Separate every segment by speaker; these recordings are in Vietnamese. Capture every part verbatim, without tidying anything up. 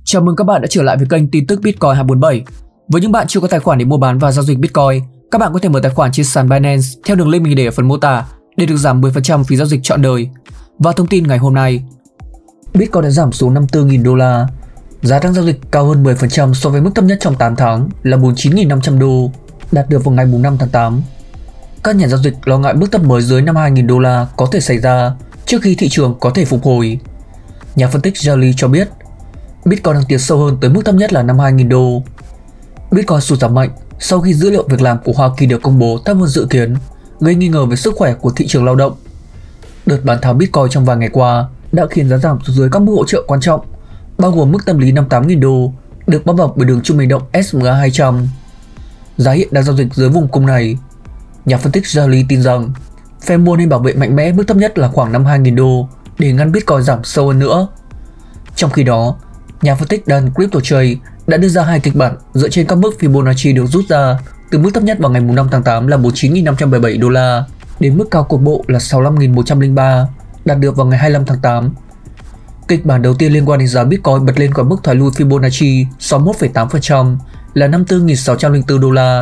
Speaker 1: Chào mừng các bạn đã trở lại với kênh tin tức Bitcoin hai bốn bảy. Với những bạn chưa có tài khoản để mua bán và giao dịch Bitcoin, các bạn có thể mở tài khoản trên sàn Binance theo đường link mình để ở phần mô tả để được giảm mười phần trăm phí giao dịch trọn đời. Và thông tin ngày hôm nay, Bitcoin đã giảm xuống năm mươi tư nghìn đô la, giá đang giao dịch cao hơn mười phần trăm so với mức thấp nhất trong tám tháng là bốn mươi chín nghìn năm trăm đô, đạt được vào ngày năm tháng tám. Các nhà giao dịch lo ngại mức thấp mới dưới năm mươi hai nghìn đô la có thể xảy ra trước khi thị trường có thể phục hồi. Nhà phân tích Charlie cho biết Bitcoin đang tiến sâu hơn tới mức thấp nhất là năm mươi hai nghìn đô. Bitcoin sụt giảm mạnh sau khi dữ liệu việc làm của Hoa Kỳ được công bố thấp hơn dự kiến, gây nghi ngờ về sức khỏe của thị trường lao động. Đợt bán tháo Bitcoin trong vài ngày qua đã khiến giá giảm xuống dưới các mức hỗ trợ quan trọng, bao gồm mức tâm lý năm mươi tám nghìn đô, được bao bọc bởi đường trung bình động S M A hai trăm. Giá hiện đang giao dịch dưới vùng cung này. Nhà phân tích Charlie tin rằng phe mua nên bảo vệ mạnh mẽ mức thấp nhất là khoảng năm mươi hai nghìn đô để ngăn Bitcoin giảm sâu hơn nữa. Trong khi đó, nhà phân tích Dan CryptoTrade đã đưa ra hai kịch bản dựa trên các mức Fibonacci được rút ra từ mức thấp nhất vào ngày năm tháng tám là bốn mươi chín nghìn năm trăm bảy mươi bảy đô la đến mức cao cục bộ là sáu mươi lăm nghìn một trăm lẻ ba, đạt được vào ngày hai mươi lăm tháng tám. Kịch bản đầu tiên liên quan đến giá Bitcoin bật lên qua mức thoái lui Fibonacci sáu mươi mốt phẩy tám phần trăm là năm mươi tư nghìn sáu trăm lẻ bốn đô la.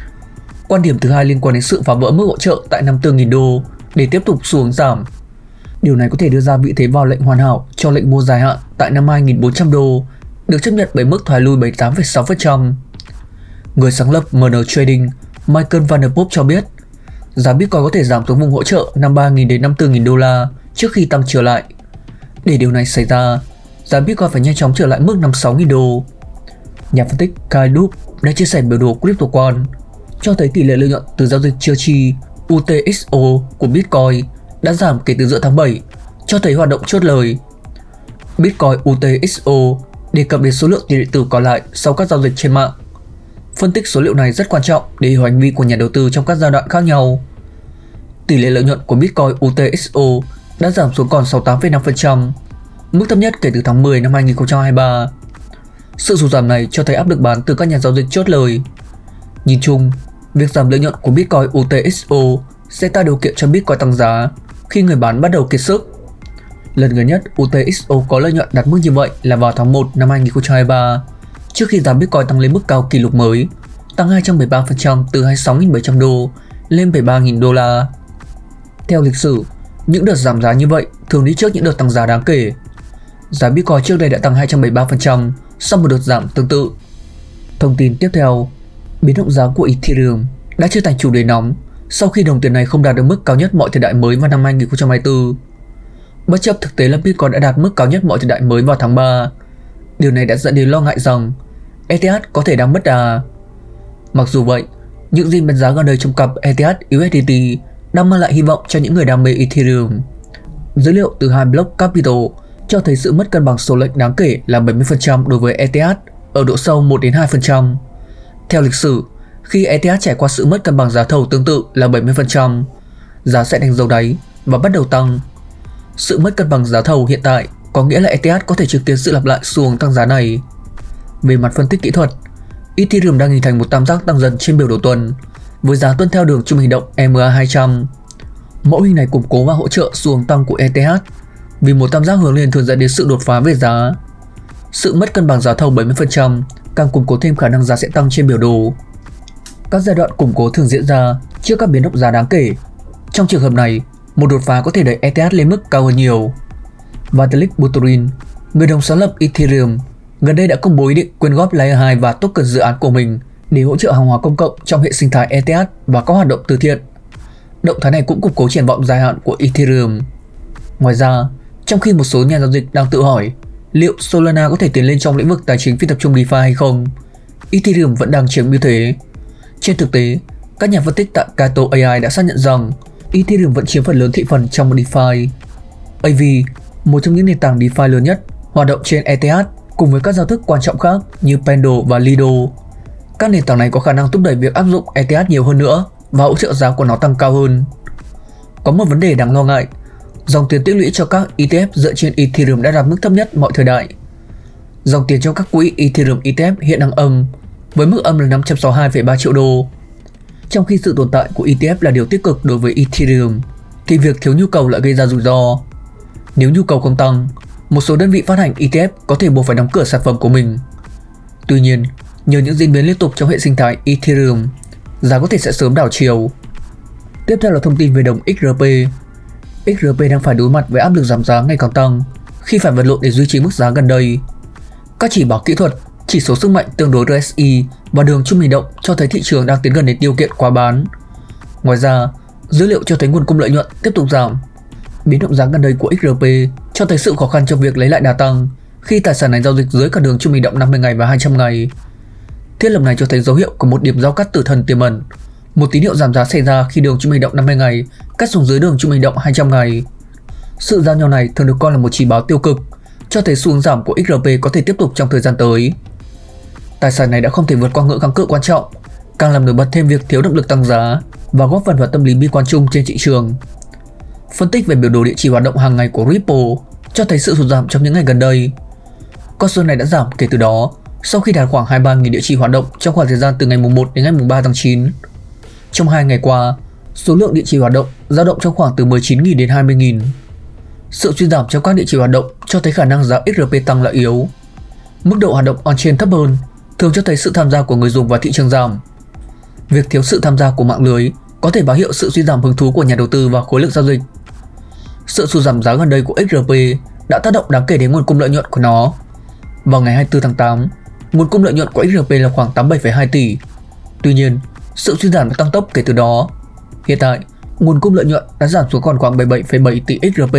Speaker 1: Quan điểm thứ hai liên quan đến sự phá vỡ mức hỗ trợ tại năm mươi tư nghìn đô để tiếp tục xu hướng giảm. Điều này có thể đưa ra vị thế vào lệnh hoàn hảo cho lệnh mua dài hạn tại năm mươi hai nghìn bốn trăm đô, được chấp nhận bởi mức thoái lui bảy mươi tám phẩy sáu phần trăm. Người sáng lập em en Trading, Michael Van Der Poel cho biết, giá Bitcoin có thể giảm xuống vùng hỗ trợ năm mươi ba nghìn đến năm mươi tư nghìn đô la trước khi tăng trở lại. Để điều này xảy ra, giá Bitcoin phải nhanh chóng trở lại mức năm mươi sáu nghìn đô. Nhà phân tích Kyle Duke đã chia sẻ biểu đồ CryptoQuant cho thấy tỷ lệ lợi nhuận từ giao dịch chưa chi U T X O của Bitcoin đã giảm kể từ giữa tháng bảy, cho thấy hoạt động chốt lời. Bitcoin U T X O đề cập đến số lượng tiền điện tử còn lại sau các giao dịch trên mạng. Phân tích số liệu này rất quan trọng để hiểu hành vi của nhà đầu tư trong các giai đoạn khác nhau. Tỷ lệ lợi nhuận của Bitcoin U T X O đã giảm xuống còn sáu mươi tám phẩy năm phần trăm, mức thấp nhất kể từ tháng mười năm hai nghìn không trăm hai mươi ba. Sự sụt giảm này cho thấy áp lực bán từ các nhà giao dịch chốt lời. Nhìn chung, việc giảm lợi nhuận của Bitcoin U T X O sẽ tạo điều kiện cho Bitcoin tăng giá khi người bán bắt đầu kiệt sức. Lần gần nhất U T X O có lợi nhuận đạt mức như vậy là vào tháng một năm hai nghìn không trăm hai mươi ba, trước khi giá Bitcoin tăng lên mức cao kỷ lục mới, tăng hai trăm bảy mươi ba phần trăm từ hai mươi sáu nghìn bảy trăm đô lên bảy mươi ba nghìn đô la. Theo lịch sử, những đợt giảm giá như vậy thường đi trước những đợt tăng giá đáng kể. Giá Bitcoin trước đây đã tăng hai trăm bảy mươi ba phần trăm sau một đợt giảm tương tự. Thông tin tiếp theo, biến động giá của Ethereum đã trở thành chủ đề nóng sau khi đồng tiền này không đạt được mức cao nhất mọi thời đại mới vào năm hai nghìn không trăm hai mươi tư. Bất chấp thực tế là Bitcoin đã đạt mức cao nhất mọi thời đại mới vào tháng ba, điều này đã dẫn đến lo ngại rằng E T H có thể đang mất đà. Mặc dù vậy, những gì biến giá gần đây trong cặp E T H U S D T đang mang lại hy vọng cho những người đam mê Ethereum. Dữ liệu từ hai Block Capital cho thấy sự mất cân bằng số lệnh đáng kể là bảy mươi phần trăm đối với E T H ở độ sâu một đến hai phần trăm. Theo lịch sử, khi E T H trải qua sự mất cân bằng giá thầu tương tự là bảy mươi phần trăm, giá sẽ đánh dấu đáy và bắt đầu tăng. Sự mất cân bằng giá thầu hiện tại có nghĩa là E T H có thể chứng kiến sự lặp lại xu hướng tăng giá này. Về mặt phân tích kỹ thuật, Ethereum đang hình thành một tam giác tăng dần trên biểu đồ tuần, với giá tuân theo đường trung hình động E M A hai trăm. Mẫu hình này củng cố và hỗ trợ xu hướng tăng của E T H, vì một tam giác hướng lên thường dẫn đến sự đột phá về giá. Sự mất cân bằng giá thầu bảy mươi phần trăm càng củng cố thêm khả năng giá sẽ tăng trên biểu đồ. Các giai đoạn củng cố thường diễn ra trước các biến động giá đáng kể. Trong trường hợp này, một đột phá có thể đẩy E T H lên mức cao hơn nhiều. Vitalik Buterin, người đồng sáng lập Ethereum, gần đây đã công bố ý định quyên góp Layer hai và token dự án của mình để hỗ trợ hàng hóa công cộng trong hệ sinh thái E T H và các hoạt động từ thiện. Động thái này cũng củng cố triển vọng dài hạn của Ethereum. Ngoài ra, trong khi một số nhà giao dịch đang tự hỏi liệu Solana có thể tiến lên trong lĩnh vực tài chính phi tập trung DeFi hay không, Ethereum vẫn đang chiếm ưu thế. Trên thực tế, các nhà phân tích tại Kato A I đã xác nhận rằng Ethereum vẫn chiếm phần lớn thị phần trong DeFi. A V, một trong những nền tảng DeFi lớn nhất, hoạt động trên E T H cùng với các giao thức quan trọng khác như Pendle và Lido. Các nền tảng này có khả năng thúc đẩy việc áp dụng E T H nhiều hơn nữa và hỗ trợ giá của nó tăng cao hơn. Có một vấn đề đáng lo ngại, dòng tiền tích lũy cho các E T F dựa trên Ethereum đã đạt mức thấp nhất mọi thời đại. Dòng tiền trong các quỹ Ethereum E T F hiện đang âm, với mức âm là năm trăm sáu mươi hai phẩy ba triệu đô. Trong khi sự tồn tại của E T F là điều tích cực đối với Ethereum, thì việc thiếu nhu cầu lại gây ra rủi ro. Nếu nhu cầu không tăng, một số đơn vị phát hành E T F có thể buộc phải đóng cửa sản phẩm của mình. Tuy nhiên, nhờ những diễn biến liên tục trong hệ sinh thái Ethereum, giá có thể sẽ sớm đảo chiều. Tiếp theo là thông tin về đồng X R P. X R P đang phải đối mặt với áp lực giảm giá ngày càng tăng khi phải vật lộn để duy trì mức giá gần đây. Các chỉ báo kỹ thuật, chỉ số sức mạnh tương đối R S I và đường trung bình động cho thấy thị trường đang tiến gần đến điều kiện quá bán. Ngoài ra, dữ liệu cho thấy nguồn cung lợi nhuận tiếp tục giảm. Biến động giá gần đây của X R P cho thấy sự khó khăn trong việc lấy lại đà tăng khi tài sản này giao dịch dưới cả đường trung bình động năm mươi ngày và hai trăm ngày. Thiết lập này cho thấy dấu hiệu của một điểm giao cắt tử thần tiềm ẩn, một tín hiệu giảm giá xảy ra khi đường trung bình động năm mươi ngày cắt xuống dưới đường trung bình động hai trăm ngày. Sự giao nhau này thường được coi là một chỉ báo tiêu cực, cho thấy xu hướng giảm của X R P có thể tiếp tục trong thời gian tới. Tài sản này đã không thể vượt qua ngưỡng kháng cự quan trọng, càng làm nổi bật thêm việc thiếu động lực tăng giá và góp phần vào tâm lý bi quan chung trên thị trường. Phân tích về biểu đồ địa chỉ hoạt động hàng ngày của Ripple cho thấy sự sụt giảm trong những ngày gần đây. Con số này đã giảm kể từ đó sau khi đạt khoảng hai mươi ba nghìn địa chỉ hoạt động trong khoảng thời gian từ ngày mùng một đến ngày mùng ba tháng chín. Trong hai ngày qua, số lượng địa chỉ hoạt động dao động trong khoảng từ mười chín nghìn đến hai mươi nghìn. Sự suy giảm trong các địa chỉ hoạt động cho thấy khả năng giá X R P tăng là yếu. Mức độ hoạt động on-chain thấp hơn thường cho thấy sự tham gia của người dùng vào thị trường giảm. Việc thiếu sự tham gia của mạng lưới có thể báo hiệu sự suy giảm hứng thú của nhà đầu tư và khối lượng giao dịch. Sự sụt giảm giá gần đây của X R P đã tác động đáng kể đến nguồn cung lợi nhuận của nó. Vào ngày hai mươi tư tháng tám, nguồn cung lợi nhuận của X R P là khoảng tám mươi bảy phẩy hai tỷ. Tuy nhiên, sự suy giảm đã tăng tốc kể từ đó. Hiện tại, nguồn cung lợi nhuận đã giảm xuống còn khoảng bảy mươi bảy phẩy bảy tỷ X R P.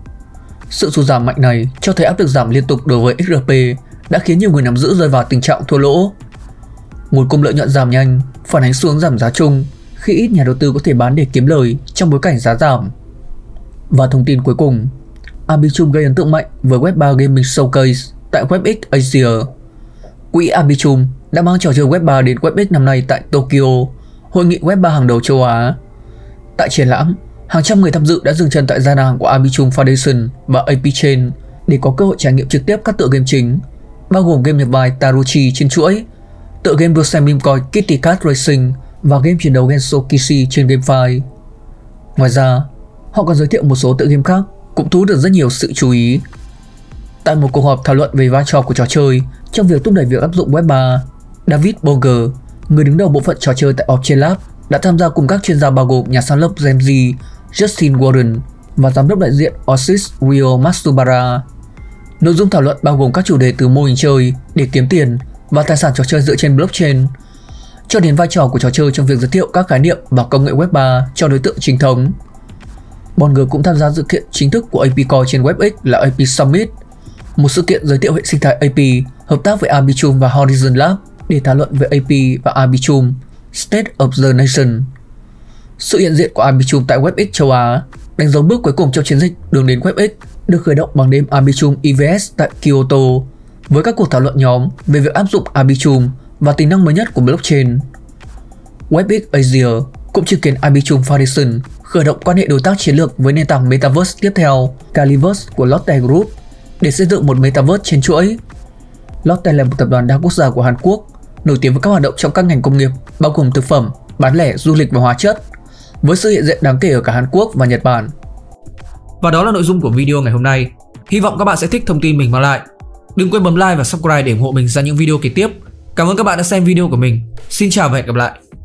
Speaker 1: Sự sụt giảm mạnh này cho thấy áp lực giảm liên tục đối với X R P đã khiến nhiều người nắm giữ rơi vào tình trạng thua lỗ. Nguồn cung lợi nhuận giảm nhanh phản ánh xu hướng giảm giá chung khi ít nhà đầu tư có thể bán để kiếm lời trong bối cảnh giá giảm. Và thông tin cuối cùng, Arbitrum gây ấn tượng mạnh với Web ba Gaming Showcase tại WebEx Asia. Quỹ Arbitrum đã mang trò chơi Web ba đến WebEx năm nay tại Tokyo, hội nghị Web ba hàng đầu châu Á. Tại triển lãm, hàng trăm người tham dự đã dừng chân tại gian hàng của Arbitrum Foundation và A P Chain để có cơ hội trải nghiệm trực tiếp các tựa game chính, bao gồm game nhập vai Taruchi trên chuỗi, tựa game đua xe meme coin Kitty Cat Racing và game chiến đấu Gensho Kishi trên GameFi. Ngoài ra, họ còn giới thiệu một số tựa game khác cũng thu hút được rất nhiều sự chú ý. Tại một cuộc họp thảo luận về vai trò của trò chơi trong việc thúc đẩy việc áp dụng Web ba, David Boger, người đứng đầu bộ phận trò chơi tại Blockchain Lab, đã tham gia cùng các chuyên gia bao gồm nhà sáng lập Gemzy, Justin Warren và giám đốc đại diện Oasis Rio Matsubara. Nội dung thảo luận bao gồm các chủ đề từ mô hình chơi để kiếm tiền và tài sản trò chơi dựa trên blockchain, cho đến vai trò của trò chơi trong việc giới thiệu các khái niệm và công nghệ Web ba cho đối tượng chính thống. Bonger cũng tham gia sự kiện chính thức của A P Coin trên WebEx là A P Summit, một sự kiện giới thiệu hệ sinh thái A P hợp tác với Arbitrum và Horizon Lab để thảo luận về A P và Arbitrum State of the Nation. Sự hiện diện của Arbitrum tại WebEx châu Á đánh dấu bước cuối cùng trong chiến dịch đường đến WebEx được khởi động bằng đêm Arbitrum E V S tại Kyoto, với các cuộc thảo luận nhóm về việc áp dụng Arbitrum và tính năng mới nhất của blockchain. WebEx Asia cũng chứng kiến Arbitrum Foundation khởi động quan hệ đối tác chiến lược với nền tảng Metaverse tiếp theo, Caliverse của Lotte Group, để xây dựng một Metaverse trên chuỗi. Lotte là một tập đoàn đa quốc gia của Hàn Quốc, nổi tiếng với các hoạt động trong các ngành công nghiệp bao gồm thực phẩm, bán lẻ, du lịch và hóa chất, với sự hiện diện đáng kể ở cả Hàn Quốc và Nhật Bản. Và đó là nội dung của video ngày hôm nay. Hy vọng các bạn sẽ thích thông tin mình mang lại. Đừng quên bấm like và subscribe để ủng hộ mình ra những video kế tiếp. Cảm ơn các bạn đã xem video của mình. Xin chào và hẹn gặp lại.